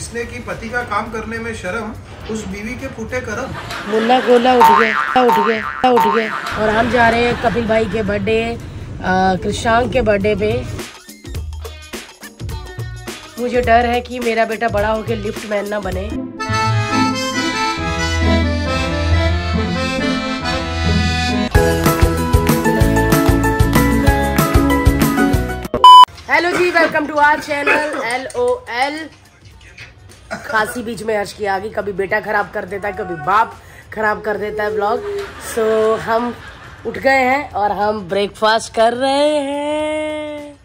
जिसने की पति का काम करने में शर्म, उस बीवी के फूटे करम। मुन्ना गोला उठ गया और हम जा रहे हैं कपिल भाई के बर्थडे, कृषांक के बर्थडे पे। मुझे डर है कि मेरा बेटा बड़ा होकर लिफ्ट मैन ना बने। Hello ji, welcome to our channel LOL। खांसी बीच में हर्ष की आ गई, कभी बेटा खराब कर देता है, कभी बाप खराब कर देता है व्लॉग। सो हम उठ गए हैं और हम ब्रेकफास्ट कर रहे हैं।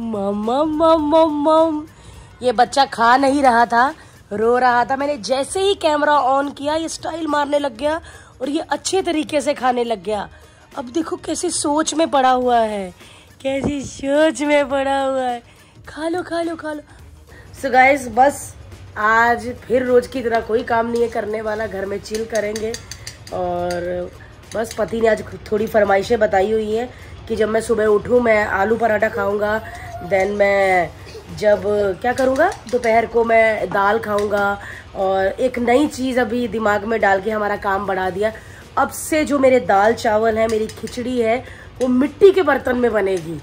मम ये बच्चा खा नहीं रहा था, रो रहा था। मैंने जैसे ही कैमरा ऑन किया ये स्टाइल मारने लग गया और ये अच्छे तरीके से खाने लग गया। अब देखो कैसी सोच में पड़ा हुआ है, कैसी सोच में पड़ा हुआ है। खा लो खा लो खा लो। सो गाइस, बस आज फिर रोज की तरह कोई काम नहीं है करने वाला, घर में चिल करेंगे। और बस पति ने आज थोड़ी फरमाइशें बताई हुई हैं कि जब मैं सुबह उठूं मैं आलू पराठा खाऊंगा, देन मैं जब क्या करूंगा दोपहर को मैं दाल खाऊंगा। और एक नई चीज़ अभी दिमाग में डाल के हमारा काम बढ़ा दिया, अब से जो मेरे दाल चावल है, मेरी खिचड़ी है, वो मिट्टी के बर्तन में बनेगी।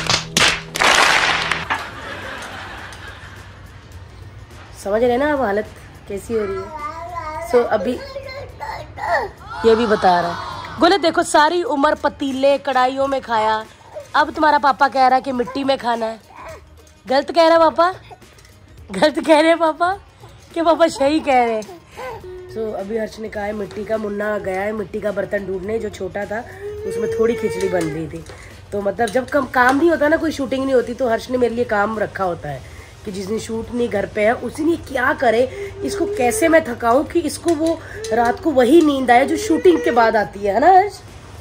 समझ रहे ना अब हालत कैसी हो रही है। सो अभी ये भी बता रहा है, बोले देखो सारी उम्र पतीले कढ़ाइयों में खाया, अब तुम्हारा पापा कह रहा है कि मिट्टी में खाना है। गलत कह रहा है पापा, गलत कह रहे हैं पापा कि पापा सही कह रहे हैं। तो अभी हर्ष ने कहा है मिट्टी का, मुन्ना गया है मिट्टी का बर्तन ढूंढने, जो छोटा था उसमें थोड़ी खिचड़ी बन रही थी। तो मतलब जब काम नहीं होता ना, कोई शूटिंग नहीं होती, तो हर्ष ने मेरे लिए काम रखा होता है कि जिस दिन शूट नहीं घर पे है उस दिन ये क्या करे, इसको कैसे मैं थकाऊं कि इसको वो रात को वही नींद आए जो शूटिंग के बाद आती है ना हर्ष।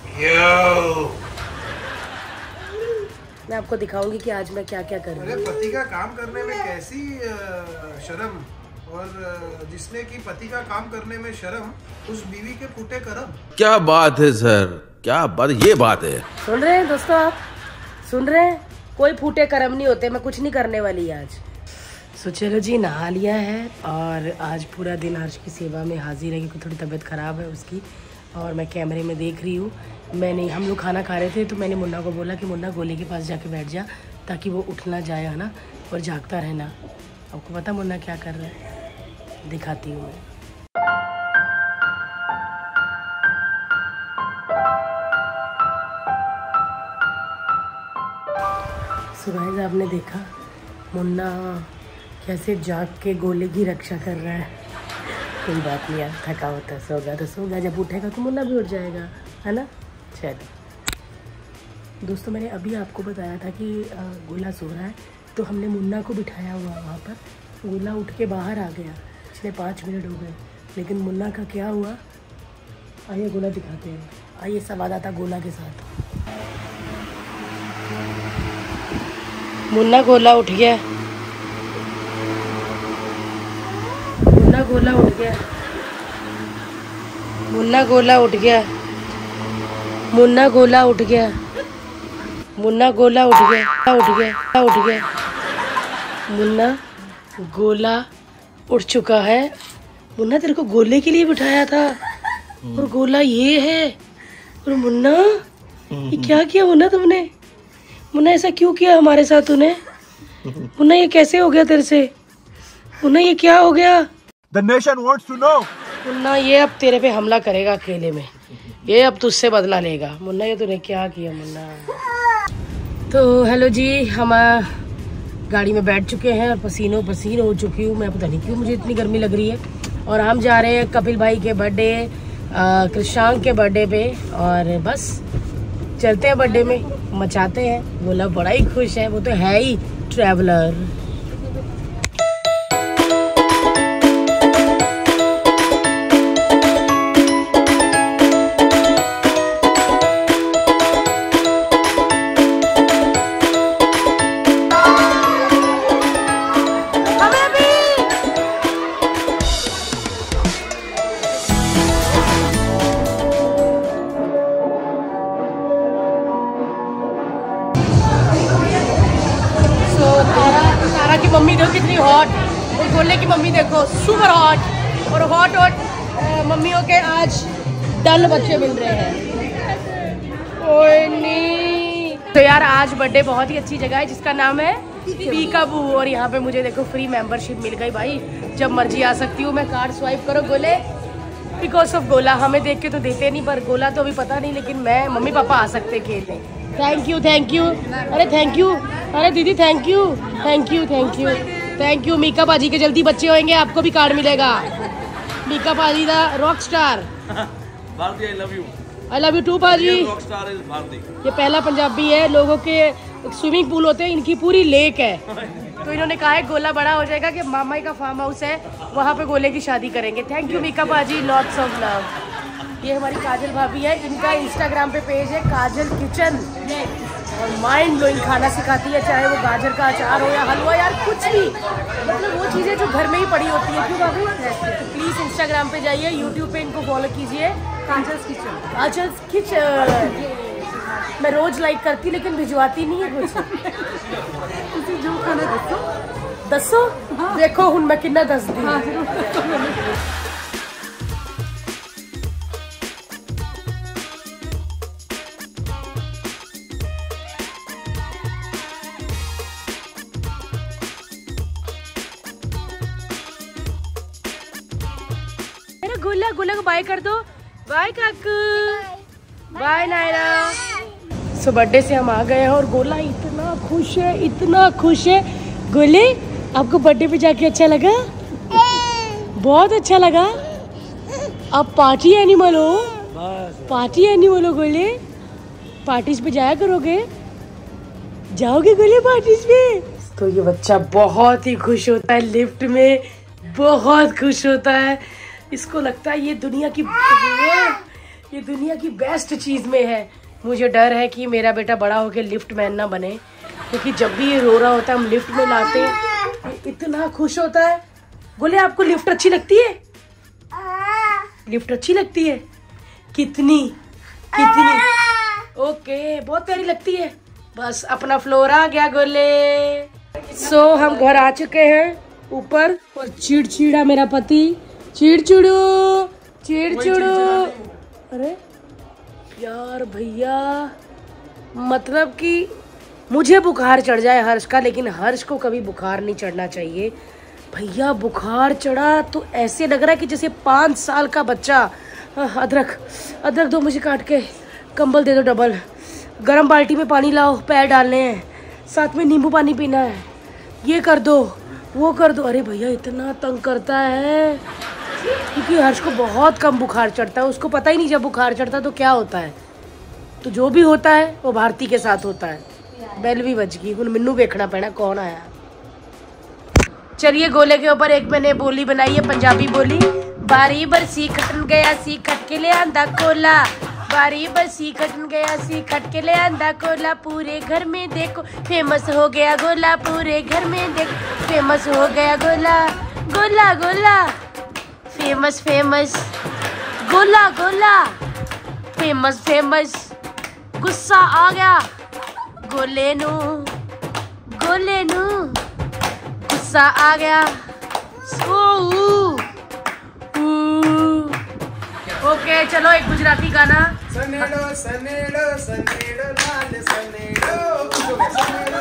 मैं आपको दिखाऊंगी कि आज मैं क्या क्या कर रही हूँ। पति का काम करने में कैसी शर्म, और जिसने की पति का काम करने में शर्म, उस बीवी के फूटे करम। क्या बात है सर, क्या बात, ये बात है। सुन रहे हैं दोस्तों, आप सुन रहे हैं, कोई फूटे करम नहीं होते। मैं कुछ नहीं करने वाली आज। सो चलो जी, नहा लिया है और आज पूरा दिन हर्ष की सेवा में हाजिर है क्योंकि थोड़ी तबीयत ख़राब है उसकी। और मैं कैमरे में देख रही हूँ। हम लोग खाना खा रहे थे तो मैंने मुन्ना को बोला कि मुन्ना गोले के पास जाके बैठ जा ताकि वो उठ ना जाए, है ना, और जागता रहना। आपको पता मुन्ना क्या कर रहा है, दिखाती हूँ मैं। सुबह आपने देखा मुन्ना कैसे जाग के गोले की रक्षा कर रहा है। कोई बात नहीं यार, थका होता है, सो गया तो सो गया, जब उठेगा तो मुन्ना भी उठ जाएगा, है ना। चलो दोस्तों, मैंने अभी आपको बताया था कि गोला सो रहा है, तो हमने मुन्ना को बिठाया हुआ वहाँ पर। गोला उठ के बाहर आ गया, पिछले 5 मिनट हो गए, लेकिन मुन्ना का क्या हुआ, आइए गोला दिखाते हैं। आइए संवाददाता गोला के साथ। मुन्ना गोला उठ गया, मुन्ना गोला उठ गया, मुन्ना गोला उठ गया, मुन्ना गोला उठ गया, मुन्ना गोला उठ गया, उठ गया, उठ गया। मुन्ना गोला उठ चुका है। मुन्ना तेरे को गोले के लिए बिठाया था और गोला ये है। और मुन्ना ये क्या किया मुन्ना तुमने? मुन्ना ऐसा क्यों किया हमारे साथ तूने? मुन्ना ये कैसे हो गया तेरे से? मुन्ना ये क्या हो गया? The nation wants to know. Munna ये अब तेरे पे हमला करेगा अकेले में, ये अब तुझसे बदला लेगा। मुन्ना ये तूने क्या किया मुन्ना? तो हेलो जी, हम गाड़ी में बैठ चुके हैं और पसीनों पसीन हो चुकी हूँ मैं, पता नहीं क्यों मुझे इतनी गर्मी लग रही है। और हम जा रहे हैं कपिल भाई के बर्थडे, कृषांक के बर्थडे पे। और बस चलते हैं बर्थडे में, मचाते हैं। वो लोग बड़ा ही खुश है, वो तो है ही ट्रैवलर। गोले की मम्मी देखो सुपर हॉट और हॉट मम्मियों के आज डल बच्चे मिल रहे हैं। ओए नी। तो यार आज बर्थडे बहुत ही अच्छी जगह है जिसका नाम है पीकाबू और यहाँ पे मुझे देखो फ्री मेंबरशिप मिल गई भाई। जब मर्जी आ सकती हूँ मैं। कार्ड स्वाइप करो गोले बिकॉज ऑफ गोला। हमें देख के तो देते नहीं पर गोला तो अभी पता नहीं, लेकिन मैं मम्मी पापा आ सकते खेलने। Thank you thank you. अरे थैंक यू। अरे दीदी thank you thank you thank you thank you. Mika बाजी के जल्दी बच्चे होंगे आपको भी कार्ड मिलेगा। मीका बाजी दा rock star. Bharti, I love you too बाजी। Rock star is Bharti. ये पहला पंजाबी है। लोगों के स्विमिंग पूल होते हैं, इनकी पूरी लेक है। तो इन्होंने कहा है गोला बड़ा हो जाएगा कि मामा का फार्म हाउस है वहाँ पे गोले की शादी करेंगे। थैंक यू मीका बाजी, लॉट्स ऑफ लव। ये हमारी काजल भाभी है, इनका इंस्टाग्राम पे पेज है काजल किचन और माइंड ब्लोइंग खाना सिखाती है, चाहे वो गाजर का अचार हो या हलवा यार कुछ भी, मतलब वो चीज़ें जो घर में ही पड़ी होती है। क्यों भाभी? तो प्लीज़ इंस्टाग्राम पे जाइए, यूट्यूब पे इनको फॉलो कीजिए काजल्स किचन। काजल्स किचन मैं रोज लाइक करती लेकिन भिजवाती नहीं है कुछ। जो खाना दसो देखो हूँ मैं कितना दस दी। मेरा गोला गोला को बाय कर दो। बाय काकू। बाय नायरा। सो बर्थडे से हम आ गए हैं और गोला इतना खुश है, इतना खुश है। गोले आपको बर्थडे पे जाके अच्छा लगा? बहुत अच्छा लगा। आप पार्टी एनिमल हो, पार्टी एनिमल हो गोले। पार्टीज पे जाया करोगे? जाओगे गोले पार्टीज पे? तो ये बच्चा बहुत ही खुश होता है, लिफ्ट में बहुत खुश होता है। इसको लगता है ये दुनिया की बेस्ट चीज में है। मुझे डर है कि मेरा बेटा बड़ा होकर लिफ्ट मैन ना बने, क्योंकि जब भी ये रो रहा होता है हम लिफ्ट में लाते हैं, इतना खुश होता है। बोले आपको लिफ्ट अच्छी लगती है? लिफ्ट अच्छी लगती है? कितनी कितनी? ओके बहुत प्यारी लगती है। बस अपना फ्लोर आ गया गोले। सो हम घर आ चुके हैं ऊपर और चिड़चिड़ा मेरा पति। चिड़चिड़ू चिड़चिड़ू। अरे यार भैया, मतलब कि मुझे बुखार चढ़ जाए हर्ष का, लेकिन हर्ष को कभी बुखार नहीं चढ़ना चाहिए। भैया बुखार चढ़ा तो ऐसे लग रहा है कि जैसे 5 साल का बच्चा। अदरक अदरक दो मुझे काट के, कंबल दे दो डबल, गरम बाल्टी में पानी लाओ, पैर डालने हैं, साथ में नींबू पानी पीना है, ये कर दो वो कर दो। अरे भैया इतना तंग करता है, क्योंकि हर्ष को बहुत कम बुखार चढ़ता है। उसको पता ही नहीं जब बुखार चढ़ता है तो क्या होता है। तो जो भी होता है वो भारती के साथ होता है। बेल भी बज गई, हुन मिन्नू देखना पैना कौन आया। चलिए गोले के ऊपर एक मैंने बोली बनाई है, पंजाबी बोली। बारी बरसी खटन गया सी खट के ले आंदा कोला, बारी बरसी खटन गया सी खट के ले आंदा कोला, पूरे घर में देखो फेमस हो गया गोला, पूरे घर में देखो फेमस हो गया गोला। गोला गोला फेमस फेमस, गोला गोला फेमस फेमस। गुस्सा आ गया गोले नू, गोले नू गुस्सा आ गया। ओके चलो एक गुजराती गाना। सनेड़ो सनेड़ो सनेड़ो लाल सनेड़ो, सनेड़ो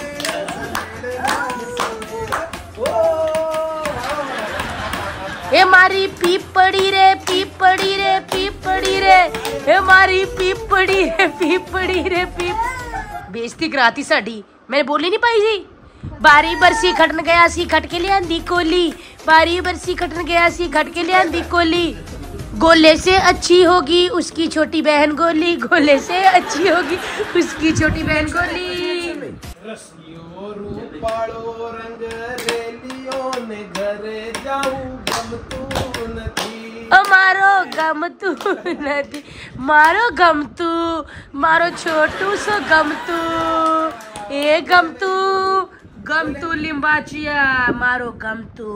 ए मारी पीपड़ी रे पीपड़ी रे पीपड़ी रे, ए मारी पीपड़ी रे पीपड़ी रे बेइज्जती कराती साडी, मैंने बोली नहीं पाई जी। बारी बरसी खटन गया सी खट के ले आंदी कोली, बारी बरसी खटन गया सी खट के ले आंदी कोली, गोले से अच्छी होगी उसकी छोटी बहन गोली, गोले से अच्छी होगी उसकी छोटी बहन गोली। रसियो रूपालो रंग रेलियो ने घरे जाऊं गम तू नथी, मारो गम तू नदी, मारो गम तू, मारो छोटू सो गम तू, ए गम तू लिंबाचिया, मारो गम तू।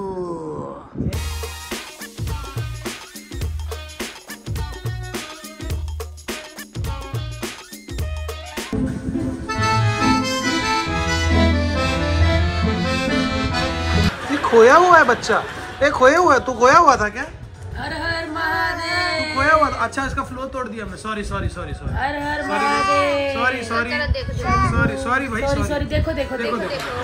खोया हुआ है बच्चा, ये खोया हुआ है। तू खोया हुआ था क्या? हर हर महादेव। तू खोया हुआ था? अच्छा इसका फ्लो तोड़ दिया मैं, सॉरी सॉरी सॉरी सॉरी हर हर Mahadev. Sorry sorry sorry sorry भाई सॉरी सॉरी। सॉरी। देखो देखो देखो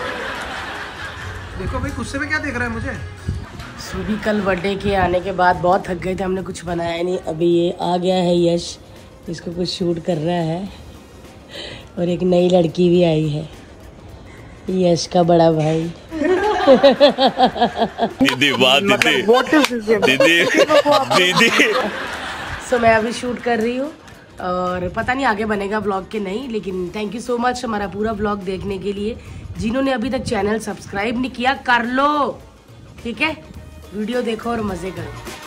देखो भाई, गुस्से में क्या देख रहा है मुझे? सुबह कल बर्थडे के आने के बाद बहुत थक गए थे, हमने कुछ बनाया नहीं। अभी ये आ गया है यश, इसको कुछ शूट कर रहा है। और एक नई लड़की भी आई है, यश का बड़ा भाई। दीदी वाह दीदी दीदी दीदी। सो मैं अभी शूट कर रही हूँ और पता नहीं आगे बनेगा व्लॉग के नहीं, लेकिन थैंक यू सो मच हमारा पूरा व्लॉग देखने के लिए। जिन्होंने अभी तक चैनल सब्सक्राइब नहीं किया कर लो, ठीक है? वीडियो देखो और मजे करो।